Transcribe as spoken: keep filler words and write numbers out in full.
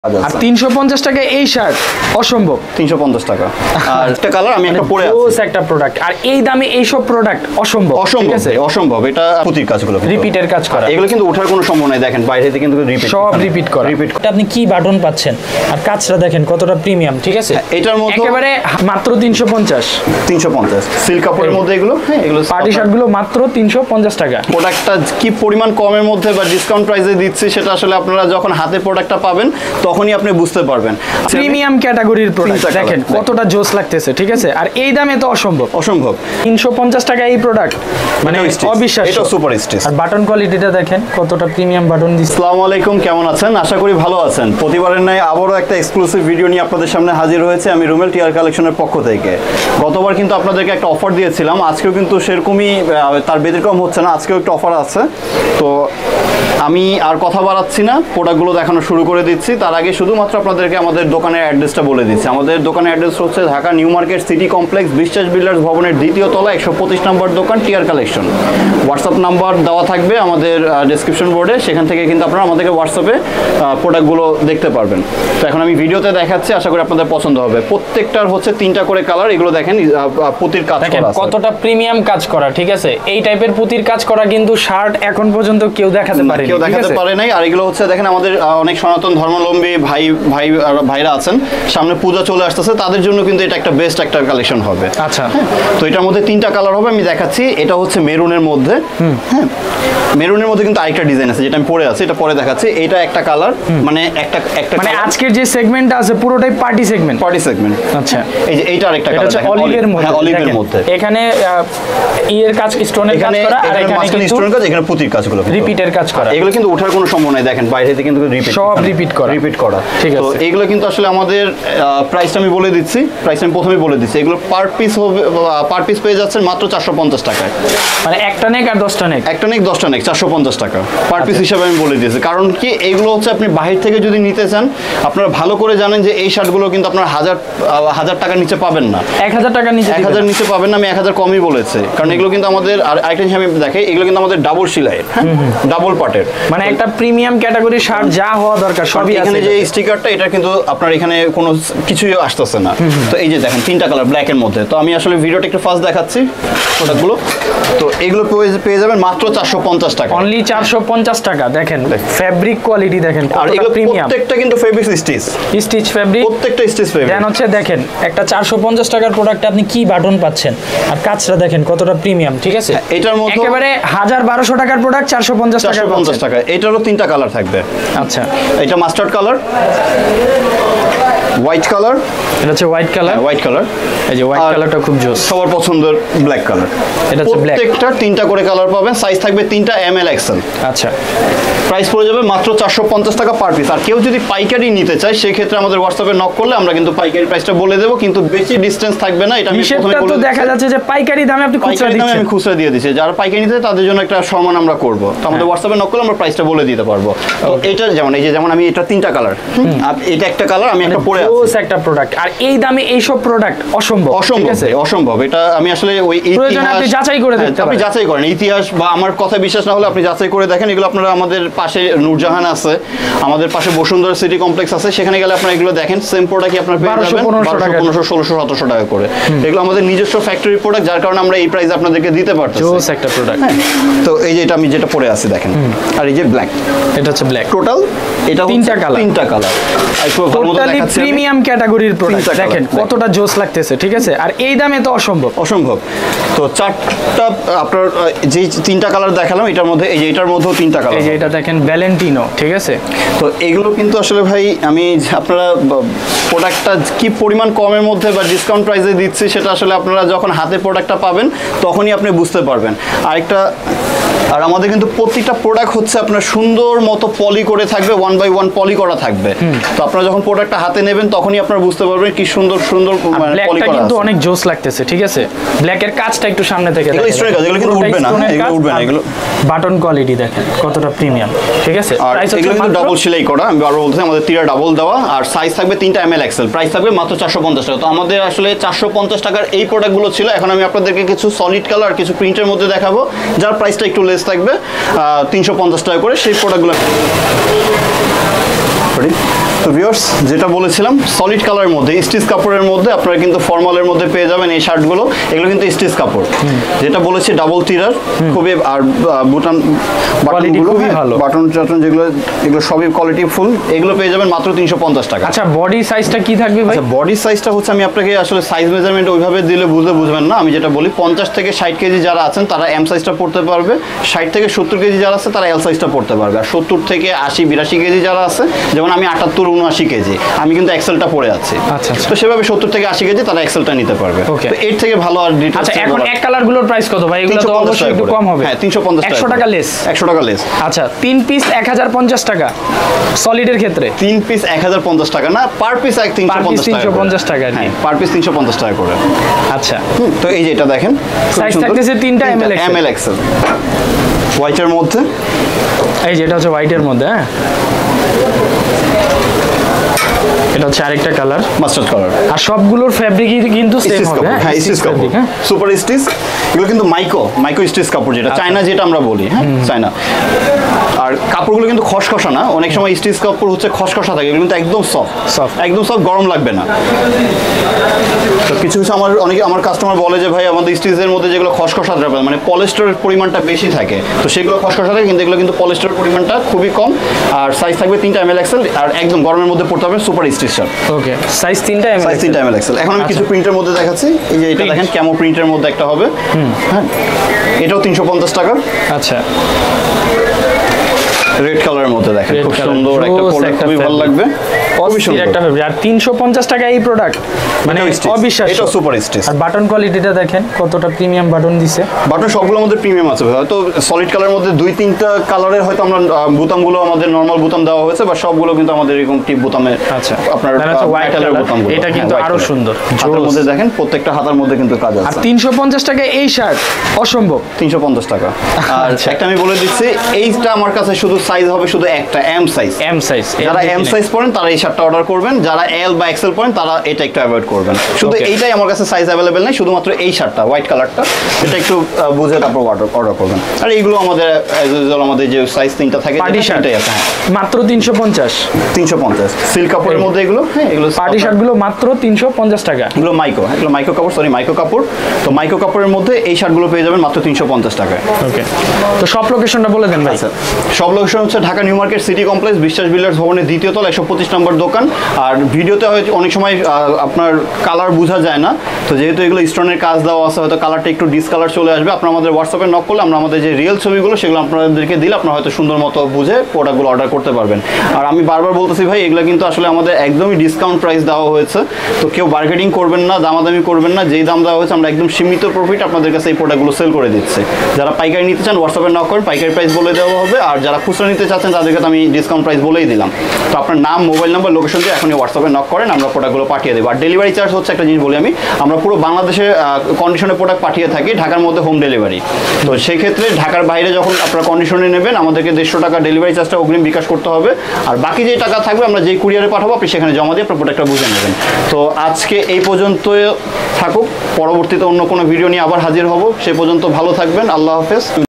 আর তিনশো পঞ্চাশ টাকা এই শার্ট অসম্ভব। তিনশো পঞ্চাশ টাকা আর একটা কালার আমি একটা পরে আছি একটা প্রোডাক্ট, আর এই দামে এই সব প্রোডাক্ট অসম্ভব। অসম্ভব অসম্ভব। এটা পুতির কাজগুলো রিপিটের কাজ করা, এগুলো কিন্তু ওঠার কোনো সম্ভাবনা নাই। দেখেন বাইরে থেকে কিন্তু রিপিট, সব রিপিট করা। রিপিট আপনি কি বাটন পাচ্ছেন আর কাজটা দেখেন কতটা প্রিমিয়াম। ঠিক আছে, এটার মধ্যে একেবারে মাত্র তিনশো পঞ্চাশ তিনশো পঞ্চাশ সিল্ক কাপড়ের মধ্যে এগুলো। হ্যাঁ, এগুলো পার্টি শার্ট গুলো মাত্র তিনশো পঞ্চাশ টাকা। প্রোডাক্টটা কি পরিমাণ কমের মধ্যে বা ডিসকাউন্ট প্রাইসে দিচ্ছি সেটা আসলে আপনারা যখন হাতে প্রোডাক্টটা পাবেন তখনই আপনি বুঝতে পারবেন। প্রিমিয়াম ক্যাটাগরির প্রোডাক্ট দেখেন কতটা জোস লাগতেছে। ঠিক আছে, আর এই দামে তো অসম্ভব অসম্ভব। তিনশো পঞ্চাশ টাকা এই প্রোডাক্ট মানে অবিশ্বাস্য। এটা সুপার স্টিচ। আর বাটন কোয়ালিটিটা দেখেন কতটা প্রিমিয়াম বাটন দিচ্ছে। আসসালামু আলাইকুম, কেমন আছেন? আশা করি ভালো আছেন। প্রতিবারের ন্যায় আবারও একটা এক্সক্লুসিভ ভিডিও নিয়ে আপনাদের সামনে হাজির হয়েছে আমি রুমেল টিআর কালেকশনের পক্ষ থেকে। গতবার কিন্তু আপনাদেরকে একটা অফার দিয়েছিলাম, আজকেও কিন্তু সেরকমই তার ব্যতিক্রম হচ্ছে না। আজকেও একটা অফার আছে, তো আমি আর কথা বাড়াচ্ছি না, প্রোডাক্টগুলো দেখানো শুরু করে দিচ্ছি। তার আগে শুধুমাত্র আপনাদেরকে আমাদের দোকানের অ্যাড্রেসটা বলে দিচ্ছি। আমাদের দোকানের অ্যাড্রেস হচ্ছে Dhaka new market city complex Biswas builders ভবনের দ্বিতীয় তলা একশো পঁচিশ নম্বর দোকান টিআর কালেকশন। হোয়াটসঅ্যাপ নাম্বার দেওয়া থাকবে আমাদের ডেসক্রিপশন বোর্ডে, সেখান থেকে কিন্তু আপনারা আমাদেরকে হোয়াটসঅ্যাপে প্রোডাক্টগুলো দেখতে পারবেন। তো এখন আমি ভিডিওতে দেখাচ্ছি, আশা করি আপনাদের পছন্দ হবে। প্রত্যেকটার হচ্ছে তিনটা করে কালার। এগুলো দেখেন পুতির কাজ করা, কতটা প্রিমিয়াম কাজ করা। ঠিক আছে, এই টাইপের পুতির কাজ করা কিন্তু শার্ট এখন পর্যন্ত কেউ দেখাতে পারে কেউ দেখাতে পারে নাই। আর এগুলো হচ্ছে দেখেন আমাদের অনেক সনাতন ধর্মাবলম্বী ভাই ভাই ভাইরা আছেন, সামনে পূজা চলে আসতেছে, তাদের জন্য কিন্তু এটা একটা বেস্ট একটা কালেকশন হবে। আচ্ছা, তো এটার মধ্যে তিনটা কালার হবে, আমি দেখাচ্ছি। এটা হচ্ছে মেরুনের মধ্যে। হ্যাঁ, মেরুনের মধ্যে কিন্তু আরেকটা ডিজাইন আছে যেটা আমি পরে আছি, এটা পরে দেখাচ্ছি। এটা একটা কালার, মানে একটা একটা মানে আজকের যে সেগমেন্টটা আছে পুরোটাই পার্টি সেগমেন্ট। Party segment. আচ্ছা, এই যে এইটা আরেকটা কালার, এটা অলিভের মধ্যে। হ্যাঁ, অলিভের মধ্যে। এখানে ইয়ের কাজ, স্টোনের কাজ করা, আর এখানে কিন্তু স্টোনের কাজ, এখানে পুতির কাজগুলো রিপিটের কাজ করা। এগুলো কিন্তু ওঠার কোনো সম্ভাবনা নাই। দেখেন বাইরে থেকে কিন্তু রিপিট, সব রিপিট করা রিপিট করা। ঠিক আছে, তো এগুলো কিন্তু আসলে আমাদের প্রাইসটা আমি বলে দিচ্ছি। প্রাইসটা আমি প্রথমেই বলে দিচ্ছি। এগুলো পার পিস হবে, পার পিস পেয়ে যাচ্ছেন মাত্র চারশো পঞ্চাশ টাকায়। মানে একটা নেক আর দশটা নেক, একটা নেক দশটা নেক চারশো পঞ্চাশ টাকা পার পিস হিসাবে আমি বলে দিয়েছি। কারণ কি, এইগুলো হচ্ছে আপনি বাহির থেকে যদি নিতে চান, আপনারা ভালো করে জানেন যে এই শার্টগুলো কিন্তু আপনার হাজার হাজার টাকার নিচে পাবেন না। এক হাজার টাকার নিচে এক হাজার নিচে পাবেন না। আমি এক হাজার কমই বলেছি, কারণ এগুলো কিন্তু আমাদের, আর আরেকটা জিনিস আমি দেখাই, এগুলো কিন্তু আমাদের ডাবল সেলাইয়ের, হ্যাঁ, ডাবল পার্টের, মানে একটা প্রিমিয়াম ক্যাটাগরির শার্ট যা হওয়া দরকার সবই আছে। এখানে যে স্টিকারটা, এটা কিন্তু আপনার এখানে কোনো কিছুই আসতেছে না। তো এই যে দেখেন তিনটা কালার ব্ল্যাকের মধ্যে। তো আমি আসলে ভিডিওটা একটু ফার্স্ট দেখাচ্ছি প্রোডাক্টগুলো। তো এগুলো পেয়ে যাবেন মাত্র চারশো পঞ্চাশ টাকা, অনলি চারশো পঞ্চাশ টাকা। দেখেন ফেব্রিক কোয়ালিটি দেখেন, আর এগুলো প্রত্যেকটা কিন্তু ফেব্রিক স্টিচ, স্টিচ ফেব্রিক, প্রত্যেকটা স্টিচ ফেব্রিক। দেন হচ্ছে দেখেন একটা চারশো পঞ্চাশ টাকার প্রোডাক্টে আপনি কি বাটন পাচ্ছেন আর কাজটা দেখেন কতটা প্রিমিয়াম। ঠিক আছে, এটার মধ্যে একেবারে হাজার বারোশো টাকার প্রোডাক্ট চারশো পঞ্চাশ টাকা পঞ্চাশ টাকা। এটারও তিনটা কালার থাকবে। আচ্ছা, এটা মাস্টার্ড কালার, হোয়াইট কালার, এটা হচ্ছে হোয়াইট কালার, হোয়াইট কালার। এই যে হোয়াইট কালারটা খুব জোস, সবার পছন্দের ব্ল্যাক কালার। এটা হচ্ছে ব্ল্যাক। প্রত্যেকটা তিনটা করে কালার পাবেন, সাইজ থাকবে তিনটা, এম এল এক্সেল। আচ্ছা, প্রাইস পড়ে যাবে মাত্র চারশো পঞ্চাশ টাকা পার পিস। আর কেউ যদি পাইকারি নিতে চায় সেই ক্ষেত্রে আমাদের হোয়াটসঅ্যাপে নক করলে আমরা কিন্তু পাইকারি প্রাইসটা বলে দেবো, কিন্তু বেশি ডিসটেন্স থাকবে না। এটা আমি প্রথমে বলে দিচ্ছি, দেখা যাচ্ছে যে পাইকারি দামে আপনি খুচরা দিচ্ছেন, আমি খুচরা দিয়ে দিচ্ছি। যারা পাইকারি নিতে চায় তাদের জন্য একটা সম্মান আমরা করব। তো আমাদের হোয়াটসঅ্যাপে নক করলে আমরা প্রাইসটা বলে দিতে পারবো। তো এটা যেমন, এই যে যেমন আমি এটা তিনটা কালার, এটা একটা কালার, আমি একটা পরে আছি, একটা প্রোডাক্ট। আর এই দামে এই সব প্রোডাক্ট অসম্ভব, অসম্ভব, অসম্ভব। এটা আমি আসলে ওই ইতিহাস, আপনি যাচাই করে দেখতে পারেন, আপনি যাচাই করেন ইতিহাস, বা আমার কথা বিশ্বাস না হলে আপনি যাচাই করে দেখেন। এগুলো আপনারা আমাদের পাশে নূরজাহান আছে, আমাদের পাশে বসুন্ধরা সিটি কমপ্লেক্স আছে, সেখানে গেলে আপনারা এগুলো দেখেন সেম প্রোডাক্ট আপনারা পেয়ে যাবেন পনেরোশো ষোলোশো সতেরোশো টাকা করে। এগুলো আমাদের নিজস্ব ফ্যাক্টরি প্রোডাক্ট, যার কারণে আমরা এই প্রাইস আপনাদেরকে দিতে পারতেছি। জোস একটা প্রোডাক্ট। তো এই যে এটা আমি যেটা পরে আছি দেখেন, আর এই যে ব্ল্যাক, এটা হচ্ছে ব্ল্যাক। টোটাল এটা তিনটা কালার, তিনটা কালার, টোটালি প্রিমিয়াম ক্যাটাগরির প্রোডাক্ট। দেখেন কতটা জোস লাগতেছে। ঠিক আছে, আর এই দামে তো অসম্ভব, অসম্ভব। তো চারটা আপনার যে তিনটা কালার দেখালাম, এটার মধ্যে এই যে এটার মধ্যেও তিনটা কালার, এই যে এটা দেখেন ভ্যালেন্টিনো। ঠিক আছে, তো এগুলো কিন্তু আসলে ভাই আমি, আপনারা প্রোডাক্টটা কি পরিমাণ কমের মধ্যে বা ডিসকাউন্ট প্রাইসে দিচ্ছি সেটা আসলে আপনারা যখন হাতে প্রোডাক্টটা পাবেন তখনই আপনি বুঝতে পারবেন। আরেকটা, আর আমাদের কিন্তু প্রত্যেকটা প্রোডাক্ট হচ্ছে আপনার সুন্দর মতো পলি করে থাকবে, ওয়ান বাই ওয়ান পলি করা থাকবে। তো আপনারা যখন প্রোডাক্টটা হাতে নেবেন তখনই আপনারা বুঝতে পারবেন কি সুন্দর সুন্দর পলি করা, কিন্তু অনেক জোস লাগতেছে। ঠিক আছে, ব্ল্যাকের কাজটা একটু সামনে থেকে দেখেন, এগুলো স্টোনের কাজ, এগুলো কিন্তু উঠবে না, এগুলো উঠবে না। এগুলো বাটন কোয়ালিটি দেখেন কতটা প্রিমিয়াম। ঠিক আছে, প্রাইস হচ্ছে কিন্তু ডাবল সেলাই করা, আমি বারবার বলতেছি আমাদের তিনটা ডাবল দেওয়া, আর সাইজ থাকবে তিনটা এম এল এক্সেল। প্রাইস থাকবে মাত্র চারশো পঞ্চাশ টাকা। তো আমাদের আসলে চারশো পঞ্চাশ টাকার এই প্রোডাক্টগুলো ছিল। এখন আমি আপনাদেরকে কিছু সলিড কালার, কিছু প্রিন্টের মধ্যে দেখাবো, যার প্রাইসটা একটু লেস থাকবে তিনশো পঞ্চাশ টাকা করে। সেই প্রোডাক্টগুলো তো ভিউয়ার্স যেটা বলেছিলাম সলিড কালারের মধ্যে স্টিচ কাপড়ের মধ্যে আপনারা কিন্তু ফর্মালের মধ্যে পেয়ে যাবেন এই শার্টগুলো। এগুলো কিন্তু স্টিচ কাপড়, যেটা বলেছি ডাবল টিরার, খুবই আর বুটান বাটনগুলো ভালো, বাটন টাটন যেগুলো এগুলো সবই কোয়ালিটি ফুল। এগুলো পেয়ে যাবেন মাত্র তিনশো পঞ্চাশ টাকা। আচ্ছা বডি সাইজটা কি থাকবে ভাই? আচ্ছা বডি সাইজটা হচ্ছে আমি আপনাকে আসলে সাইজ মেজারমেন্ট ওইভাবে দিলে বুঝে বুঝবেন না। আমি যেটা বলি পঞ্চাশ থেকে ষাট কেজি যারা আছেন তারা এম সাইজটা পড়তে পারবে, ষাট থেকে সত্তর কেজি যারা আছে তারা এল সাইজটা পড়তে পারবে, আর সত্তর থেকে আশি বিরাশি কেজি যারা আছে, যেমন আমি আটাত্তর উনআশি কেজি, আমি কিন্তু এক্সেলটা পড়ে আছি। আচ্ছা তো সেভাবে সত্তর থেকে আশি কেজি তারা এক্সেলটা নিতে পারবে। তো এর থেকে ভালো আর ডিটেইলস। আচ্ছা এখন এক কালার গুলোর প্রাইস কত ভাই? এগুলো তো অবশ্যই একটু কম হবে। হ্যাঁ তিনশো পঞ্চাশ টাকা, একশো টাকা লেস, একশো টাকা লেস। আচ্ছা তিন পিস এক হাজার পঞ্চাশ টাকা সলিডের ক্ষেত্রে, তিন পিস এক হাজার পঞ্চাশ টাকা না, পার পিস এক তিনশো পঞ্চাশ টাকা। হ্যাঁ পার পিস তিনশো পঞ্চাশ টাকা করে। আচ্ছা তো এই যে এটা দেখেন সাইজ থাকতেছে তিনটা M L M L XL হোয়াইটের মধ্যে। এই যে এটা হচ্ছে হোয়াইটের মধ্যে, হ্যাঁ এটা হচ্ছে আরেকটা কালার মাস্টার্ড কালার, আর সবগুলোর ফ্যাব্রিকই কিন্তু সেম হবে। হ্যাঁ স্টিচ কাপড়, হ্যাঁ সুপার স্টিচ। এগুলো কিন্তু মাইকো মাইকো স্টিচ কাপড়, যেটা চায়না যেটা আমরা বলি, হ্যাঁ চায়না। আর কাপড়গুলো কিন্তু খসখসা না, অনেক সময় স্টিচ কাপড় হচ্ছে খসখসা থাকে, এগুলো কিন্তু একদম সফট সফট একদম সফট, গরম লাগবে না। তো কিছু কিছু আমার অনেকে আমার কাস্টমার বলে যে ভাই আমাদের স্টিচের মধ্যে যেগুলো খসখসা থাকে মানে পলিস্টারের পরিমাণটা বেশি থাকে, তো সেগুলো খসখসা থাকে, কিন্তু এগুলো কিন্তু পলিস্টারের পরিমাণটা খুবই কম। আর সাইজ থাকবে তিনটা এম এল এক্সেল, আর একদম গরমের মধ্যে পড়তে হবে super stitch shirt. Okay size তিনটা এম এল সাইজ তিনটা এম এল এক্সেল। এখন আমি কিছু প্রিন্টের মধ্যে দেখাচ্ছি। এই যে এটা দেখেন ক্যামো প্রিন্টের মধ্যে একটা হবে, হ্যাঁ এটাও তিনশো পঞ্চাশ টাকা। আচ্ছা রেড কালারের মধ্যে দেখেন খুব সুন্দর একটা প্রোডাক্ট, খুবই ভালো লাগবে, খুবই সুন্দর একটা ফেব্রিক। আর তিনশো পঞ্চাশ টাকা এই প্রোডাক্ট মানে অবিশ্বাস্য। এটা সুপার স্টিচ। আর বাটন কোয়ালিটিটা দেখেন কতটা প্রিমিয়াম বাটন দিছে। বাটন সবগুলোর মধ্যে প্রিমিয়াম আছে, হয়তো সলিড কালারের মধ্যে দুই তিনটা কালারের হয়তো আমরা বুতামগুলো আমাদের নরমাল বুতাম দেওয়া হয়েছে, বা সবগুলো কিন্তু আমাদের এরকম টিপ বুতামের। আচ্ছা আপনার হোয়াইট কালারের বুতামগুলো, এটা কিন্তু আরো সুন্দর। হাতের মধ্যে দেখেন প্রত্যেকটা হাতার মধ্যে কিন্তু কাজ আছে। আর তিনশো পঞ্চাশ টাকা এই শার্ট অসম্ভব, তিনশো পঞ্চাশ টাকা। আর একটা আমি বলে দিচ্ছি, এইটা আমার কাছে শুধু সাইজ হবে শুধু একটা এম সাইজ, এম সাইজ। যারা এম সাইজ পড়েন তারা এই শার্টটা অর্ডার করবেন, যারা এল বা এক্সেল পড়েন তারা এটা একটু অ্যাভয়েড করবেন। শুধু এইটাই আমার কাছে সাইজ অ্যাভেলেবেল নেই, শুধুমাত্র এই শার্টটা হোয়াইট কালারটা, এটা একটু বুঝে তারপর অর্ডার অর্ডার করবেন। আর এইগুলো আমাদের আমাদের যে সাইজ তিনটা থাকে পার্টি শার্টটাই আছে, হ্যাঁ মাত্র তিনশো পঞ্চাশ তিনশো পঞ্চাশ সিল্ক কাপড়ের মধ্যে এগুলো। হ্যাঁ এগুলো পার্টি শার্টগুলো মাত্র তিনশো পঞ্চাশ টাকা। এগুলো মাইকো, এগুলো মাইকো কাপড়, সরি মাইকো কাপড়। তো মাইকো কাপড়ের মধ্যে এই শার্টগুলো পেয়ে যাবেন মাত্র তিনশো পঞ্চাশ টাকায়। ওকে তো সব লোকেশনটা বলে দেন ভাই। সব লোকেশন হচ্ছে Dhaka new market city complex Biswas builders ভবনের দ্বিতীয় তলা একশো পঁচিশ নম্বর দোকান। আর ভিডিওতে হয়তো অনেক সময় আপনার কালার বোঝা যায় না, তো যেহেতু এগুলো স্টোনের কাজ দেওয়া আছে হয়তো কালারটা একটু ডিসকালার চলে আসবে। আপনার আমাদের হোয়াটসঅ্যাপে নক করলে আমরা আমাদের যে রিয়েল ছবিগুলো সেগুলো আপনাদেরকে দিলে আপনারা হয়তো সুন্দর মতো বুঝে প্রোডাক্টগুলো অর্ডার করতে পারবেন। আর আমি বারবার বলতেছি ভাই এগুলো কিন্তু আসলে আমাদের একদমই ডিসকাউন্ট প্রাইস দেওয়া হয়েছে, তো কেউ বার্গেনিং করবেন না, দামাদামি করবেন না, যেই দাম দেওয়া হয়েছে আমরা একদম সীমিত প্রফিট আপনাদের কাছে এই প্রোডাক্টগুলো সেল করে দিচ্ছি। যারা পাইকারি নিতে চান হোয়াটসঅ্যাপে নক করেন, পাইকারি প্রাইস বলে দেওয়া হবে। আর যারা খুচরা নিতে চাচ্ছেন তাদেরকে তো আমি ডিসকাউন্ট প্রাইস বলেই দিলাম। তো আপনার নাম, মোবাইল নাম্বার, লোকেশন দিয়ে এখনই হোয়াটসঅ্যাপে নক করেন, আমরা প্রোডাক্টগুলো পাঠিয়ে দেবো। আর ডেলিভারি চার্জ হচ্ছে একটা জিনিস বলি আমি, আমরা পুরো বাংলাদেশে কন্ডিশনে প্রোডাক্ট পাঠিয়ে থাকি, ঢাকার মধ্যে হোম ডেলিভারি। তো সেই ক্ষেত্রে ঢাকার বাইরে যখন আপনারা কন্ডিশনে নেবেন আমাদেরকে দেড়শো টাকা ডেলিভারি চার্জটা অগ্রিম বিকাশ করতে হবে। আর বাকি যে টাকা থাকবে আমরা যেই কুরিয়ারে পাঠাবো আপনি সেখানে জমা দিয়ে আপনার প্রোডাক্টটা বুঝে নেবেন। তো আজকে এই পর্যন্ত থাকুক, পরবর্তীতে অন্য কোনো ভিডিও নিয়ে আবার হাজির হব। সে পর্যন্ত ভালো থাকবেন, আল্লাহ হাফেজ।